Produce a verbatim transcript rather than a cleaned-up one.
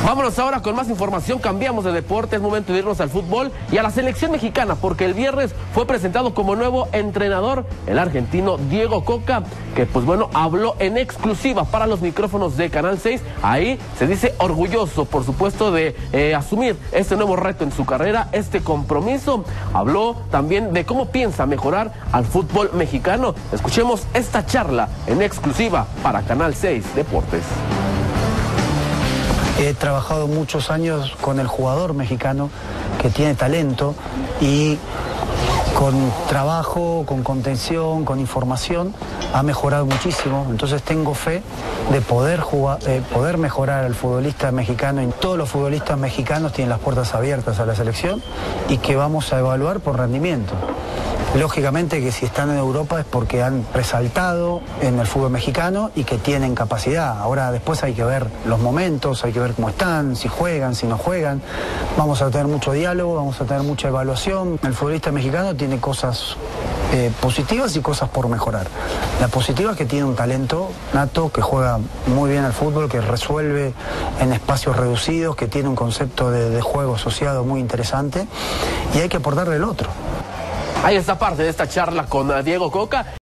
Vámonos ahora con más información, cambiamos de deporte, es momento de irnos al fútbol y a la selección mexicana, porque el viernes fue presentado como nuevo entrenador el argentino Diego Coca, que pues bueno, habló en exclusiva para los micrófonos de Canal seis. Ahí se dice orgulloso, por supuesto, de eh, asumir este nuevo reto en su carrera, este compromiso. Habló también de cómo piensa mejorar al fútbol mexicano. Escuchemos esta charla en exclusiva para Canal seis Deportes. He trabajado muchos años con el jugador mexicano que tiene talento y con trabajo, con contención, con información, ha mejorado muchísimo. Entonces tengo fe de poder jugar, eh, poder mejorar al futbolista mexicano. Y todos los futbolistas mexicanos tienen las puertas abiertas a la selección y que vamos a evaluar por rendimiento. Lógicamente que si están en Europa es porque han resaltado en el fútbol mexicano y que tienen capacidad. Ahora después hay que ver los momentos, hay que ver cómo están, si juegan, si no juegan. Vamos a tener mucho diálogo, vamos a tener mucha evaluación. El futbolista mexicano tiene cosas eh, positivas y cosas por mejorar. La positiva es que tiene un talento nato, que juega muy bien al fútbol, que resuelve en espacios reducidos, que tiene un concepto de, de juego asociado muy interesante y hay que aportarle el otro. Ahí está parte de esta charla con Diego Coca.